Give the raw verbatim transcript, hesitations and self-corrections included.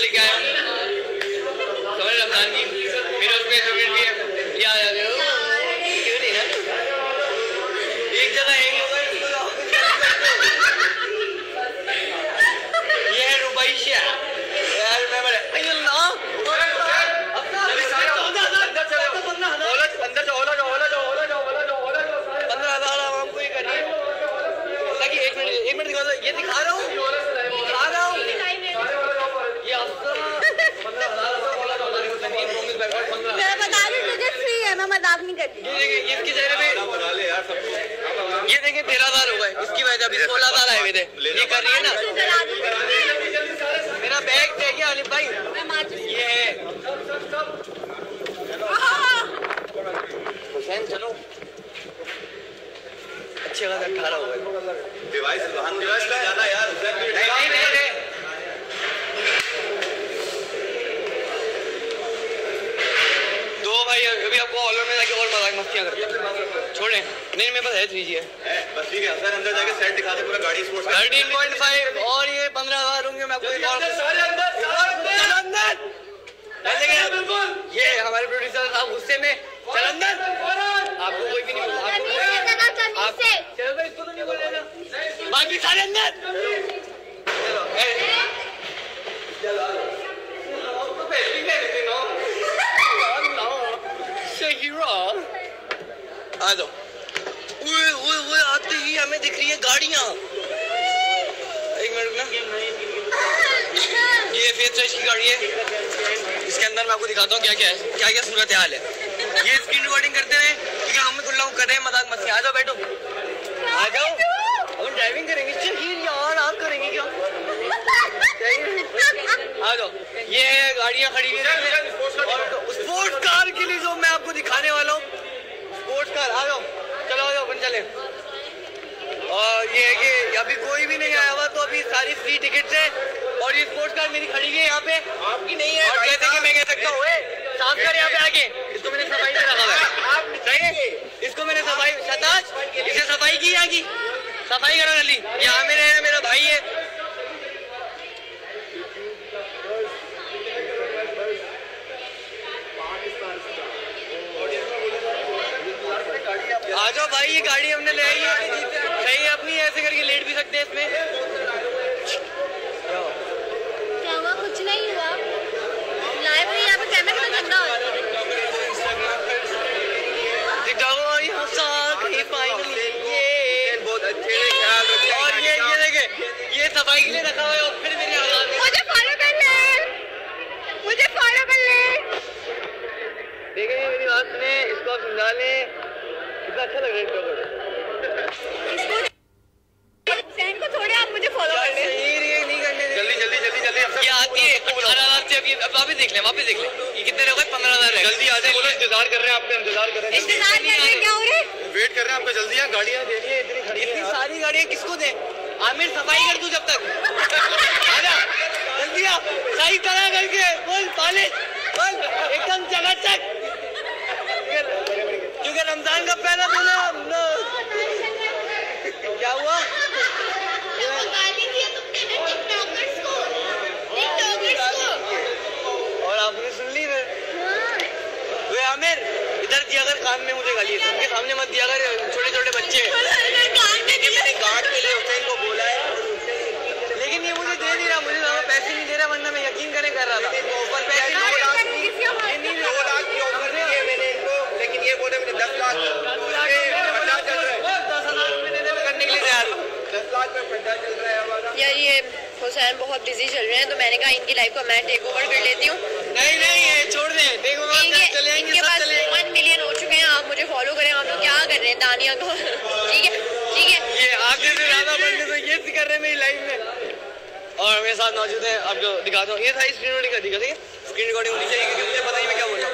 लेके आया समझ रमजान की, फिर उसमें चॉकलेट भी है याद आ गया क्यों नहीं ना एक जगह है ये है रुबैशा यार मैं बड़े अल्लाह अंदर जाओ ओला जाओ ओला जाओ ओला जाओ ओला जाओ ओला जाओ पंद्रह हजार आवाम को ये करिए ताकि एक मिनट एक मिनट दिखा दो ये दिखा रहा हूँ दिखा रहा हूँ ये मैं बता रही हूँ टिकट फ्री है, मैं मजाक नहीं करती। ये देखिए इसकी चेहरे पे ये देखिए तेरह हजार हो गए इसकी वजह अभी सोलह हजार आए हुए थे ये कर रही है ना। मेरा बैग चाहिए आलिफ भाई ये है हुसैन चलो अच्छे खासा अठारह हो गए डिवाइस डिवाइस में जाना यार नहीं नहीं नहीं दो भाई अभी आपको ऑलर में जाके और मजाक मस्तियां करते छोड़े नहीं मेरे पास है थ्री जी है बस ठीक है सर अंदर जाके सेट दिखा दे पूरा गाड़ी स्पोर्ट्स थर्टीन पॉइंट फाइव और ये पंद्रह हजार होंगे मैं आपको एक और सारे अंदर अंदर ये हमारे प्रोड्यूसर साहब गुस्से में चल अंदर आपको कोई भी नहीं बोला आप चलो भाई इसको तो नहीं बोलेगा बाकी सारे अंदर चलो चलो तो पहले ले लेते नो सही रहा आ जाओ ओए ओए ओए आते ही हमें दिख रही है गाड़ियां एक मिनट ना ये फेस ट्रेश की गाड़ी है इसके अंदर मैं आपको दिखाता हूँ क्या क्या है क्या क्या सूरत हाल है ये स्क्रीन रिकॉर्डिंग करते रहे ठीक है हम खुद लोग कर रहे हैं मजाक मस्ती आ जाओ बैठो आ जाओ हम ड्राइविंग करेंगे चाहिए यार आप करेंगे क्या आ जाओ ये गाड़ियाँ खड़ी हुई स्पोर्ट्स कार के लिए जो मैं आपको दिखाने वाला हूँ स्पोर्ट्स कार आ जाओ चलो आ जाओ अपन चले और ये है कि अभी कोई भी नहीं आया हुआ तो अभी सारी फ्री टिकट्स है और ये स्पोर्ट्स कार मेरी खड़ी है यहाँ पे आपकी नहीं है और जैसे कि मैं कह सकता हूँ साफ कर यहाँ पे आके इसको मैंने सफाई से रखा हुआ है सही है इसको मैंने सफाई शताज इसे सफाई की यहाँ की सफाई करो जल्दी यहाँ मेरे है मेरा भाई है आ जाओ भाई ये गाड़ी हमने ले आई है सही अपनी ऐसे करके लेट भी सकते हैं इसमें क्या हुआ कुछ नहीं हुआ लाइव में यहाँ पे कैमरा में गंदा हो बहुत अच्छे और ये ये देखे ये सफाई के लिए रखा हुआ है और फिर मेरी आवाज मुझे फॉलो कर ले मुझे फॉलो कर ले देखे मेरी बात सुने इसको आप समझा लें कितना अच्छा लग रहा है इसको सैन को थोड़े आप मुझे फॉलो कर ले नहीं करने जल्दी जल्दी जल्दी जल्दी ये आती है अठारह हजार से अभी अब वापस देख ले वापस देख ले ये कितने रहे पंद्रह हजार है जल्दी आ जाए बोलो इंतजार कर रहे हैं आपका इंतजार कर रहे हैं इंतजार कर रहे हैं क्या हो रहा है वेट कर रहे हैं आपका जल्दी है गाड़ियां देनी है इतनी खड़ी इतनी सारी गाड़ियां किसको दे आमिर सफाई कर तू जब तक आजा जल्दी आ सही तरह करके बोल पॉलिश बोल एकदम चकाचक क्योंकि रमजान का पहला दिन क्या हुआ और आपने सुन ली वे आमिर इधर दिया कर कान में मुझे गाली उनके सामने मत दिया कर छोटे छोटे बच्चे मैंने गार्ड के लिए हुसैन को बोला है लेकिन ये मुझे दे नहीं रहा मुझे ज्यादा पैसे नहीं दे रहा वरना मैं यकीन करें कर रहा था पर पैसे दो लाख की ऑफर दी है मैंने इनको लेकिन ये बोले मुझे दस लाख दस हजार रुपये देने में करने के लिए तैयार हूँ दस लाख में फंडा चल रहा है हमारा यार ये हुसैन बहुत बिजी चल रहे हैं तो मैंने कहा इनकी लाइफ को मैं टेक ओवर कर लेती हूँ नहीं नहीं ये छोड़ दे देखो इनके, इनके पास वन मिलियन हो चुके हैं आप मुझे फॉलो करें आप लोग क्या कर रहे हैं दानिया को ठीक है ठीक है ये आगे से ज्यादा बंदे तो ये कर रहे हैं मेरी लाइफ में और मेरे साथ मौजूद है आपको दिखाता हूँ ये था स्क्रीन रिकॉर्डिंग का ठीक है स्क्रीन रिकॉर्डिंग होनी चाहिए क्योंकि मुझे पता नहीं मैं क्या बोल रहा हूँ